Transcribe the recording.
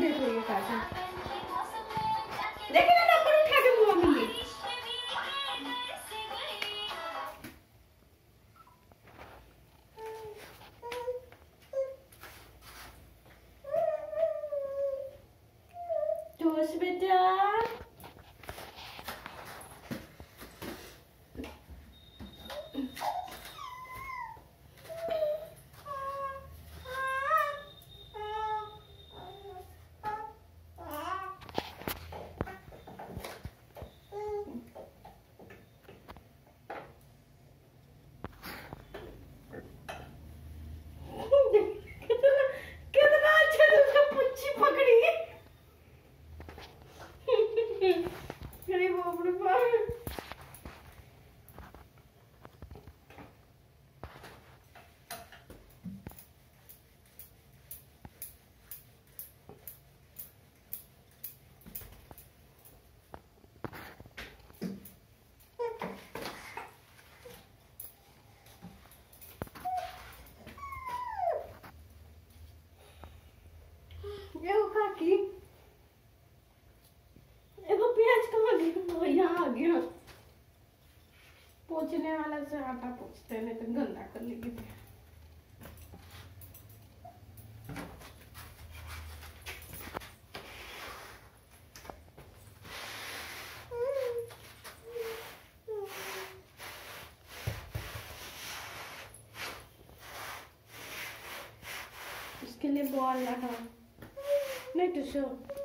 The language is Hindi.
देखो ये काजल, देखिए ना नंबर उठा के मुंह में लिए। टोस बेटा, कितना अच्छा तुमने पुच्ची पकड़ी। अरे बाप रे बाप। एगो काकी, एगो प्याज कहाँ गया? यहाँ आ गया। पोंछने वाला से आटा पोंछते नहीं तो गंदा कर लेगी। इसके लिए बॉल लगा नहीं tusho।